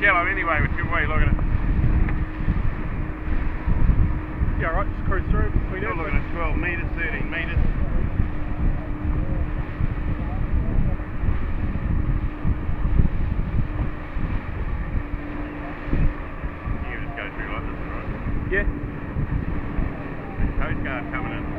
shallow anyway, whichever way you look at it. Yeah, alright, just cruise through. You're looking at 12 metres, 13 metres. You just go through like this, right? Yeah. Coast Guard coming in.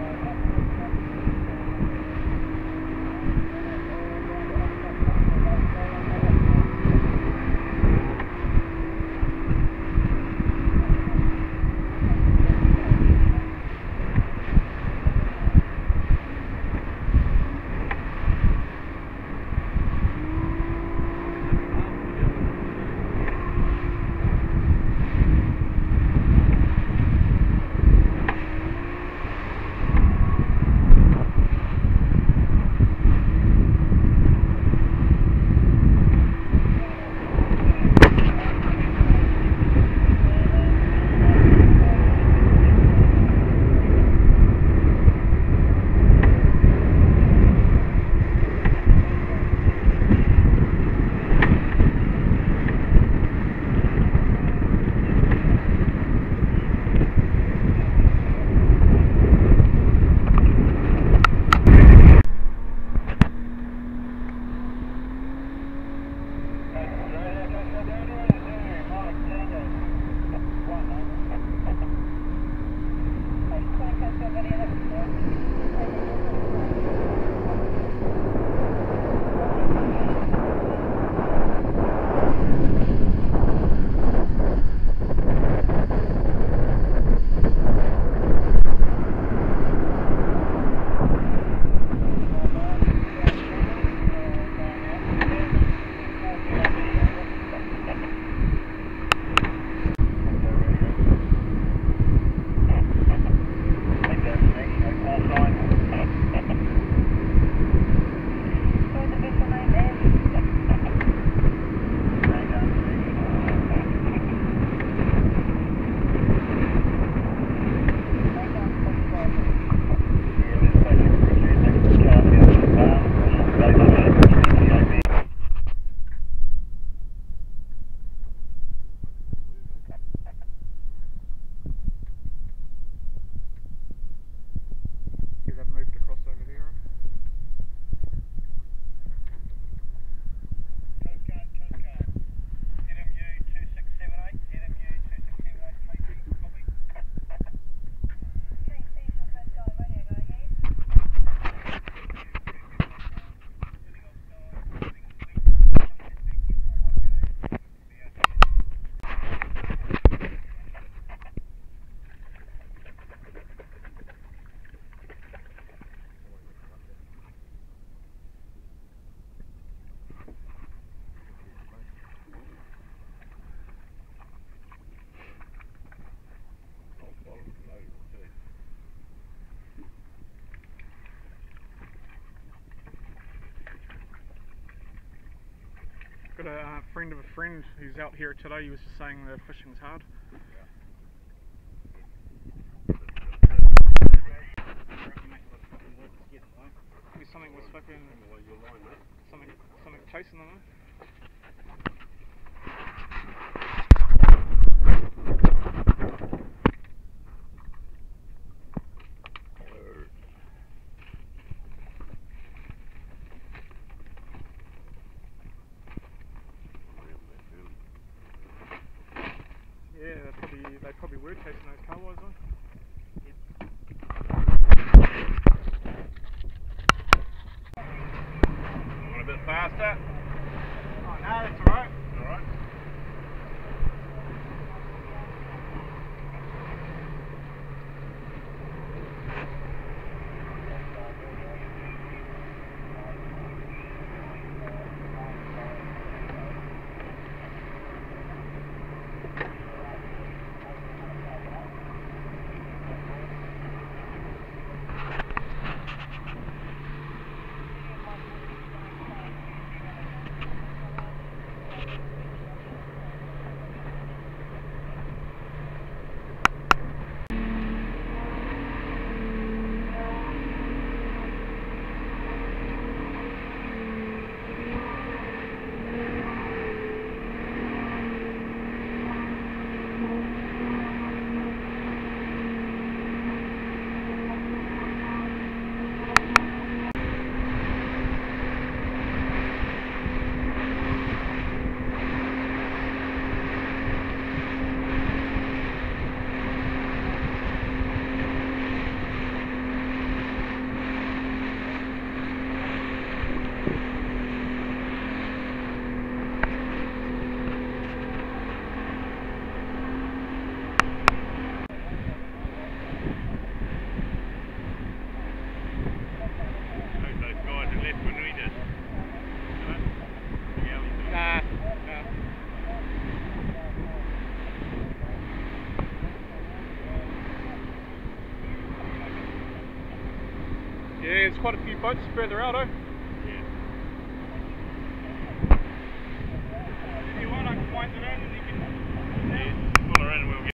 Got a friend of a friend who's out here today. He was just saying the fishing's hard. Maybe something was fucking something chasing them. Yeah, they probably were chasing those carwise on. Want a bit faster? Oh no, that's alright. Alright. boats further out, eh? Yeah. If you want, I can point it in and you can... Yeah. Pull her in and we'll get...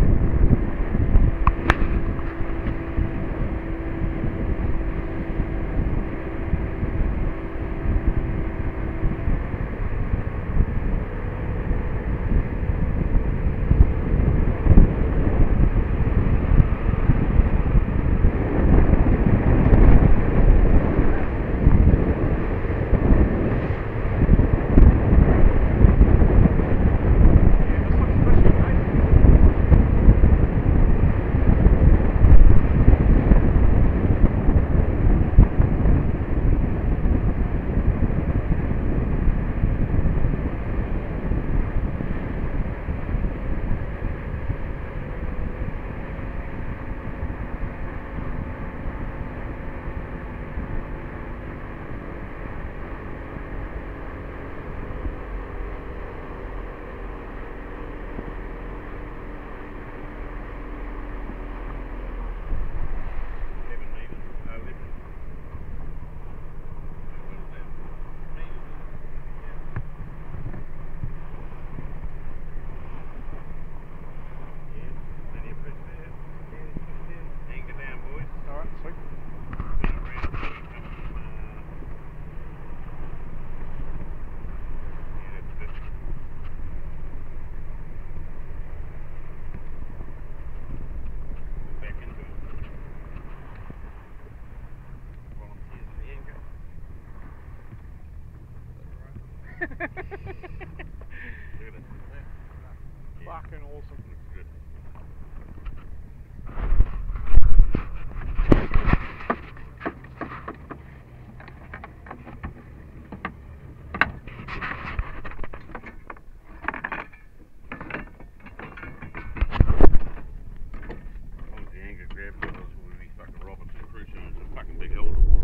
Look at it. Fucking awesome. Looks good. The anchor grab for this will be fucking Robinson Crusoe. It's a fucking big hell to walk.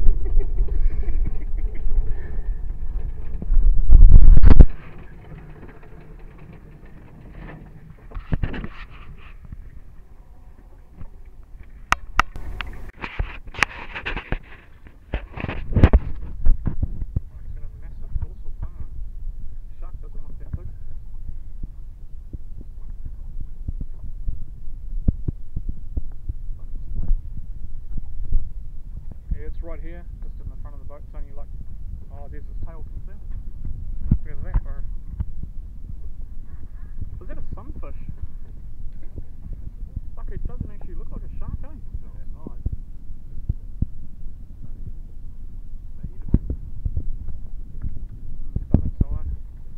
Right here, just in the front of the boat. It's only like, oh, there's his tail comes out. Look at that, bro. Was that a sunfish? Fuck, it doesn't actually look like a shark, eh? No, that's nice. Doesn't so, eh?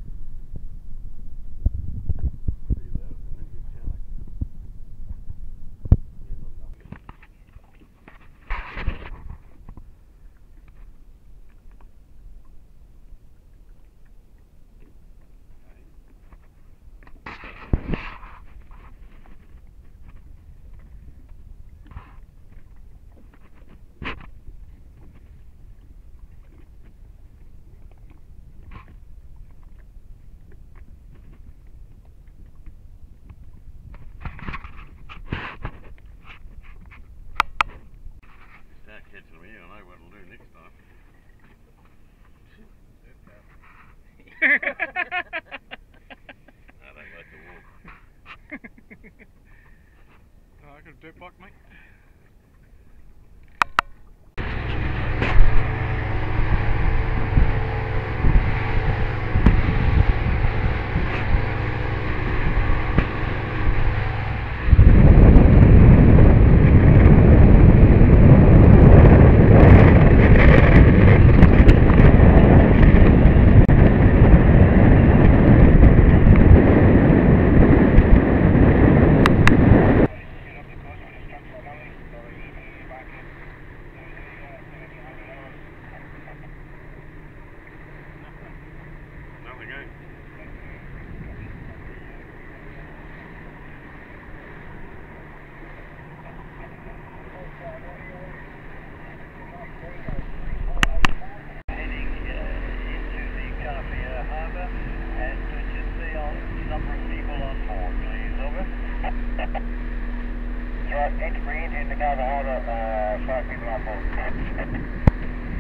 See that? It's an Indian shark. Yeah, not nothing. Start catching me, I know what I'll do next time. I don't like to walk. Oh, I got a dirt bike, mate. Nothing, eh? Heading into the Calafia harbour, and just see a number of people on board, please. Over. Right, entry into Calafia harbour, 5 people on board.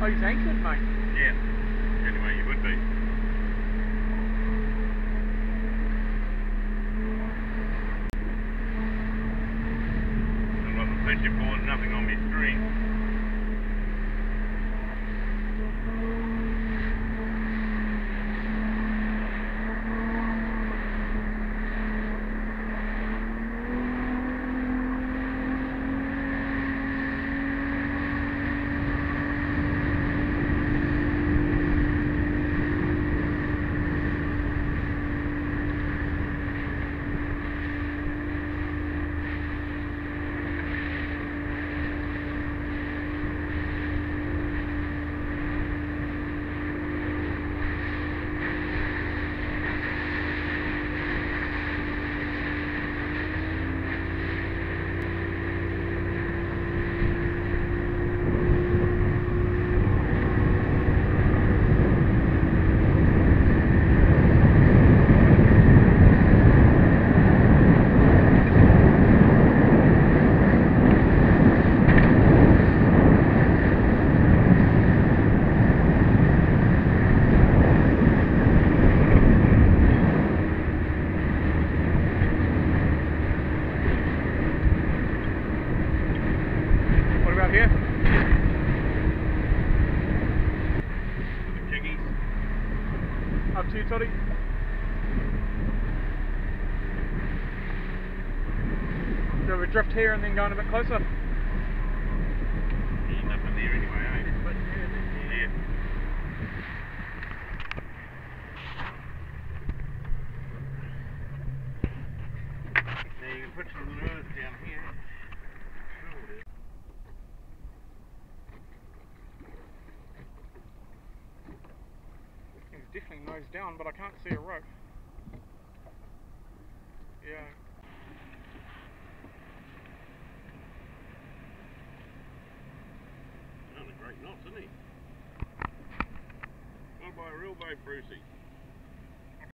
Oh, he's anchored, mate. Yeah. Anyway, you would be. I've got the pressure board, nothing on my screen. What about here? The chickies. Up to you, Toddy. Do we drift here and then go in a bit closer? He's up in there anyway, eh? Yeah. Now you can put some lures down here. He's definitely nose down, but I can't see a rope. Yeah. Another great knots, isn't he? Not by a real boat, Brucey.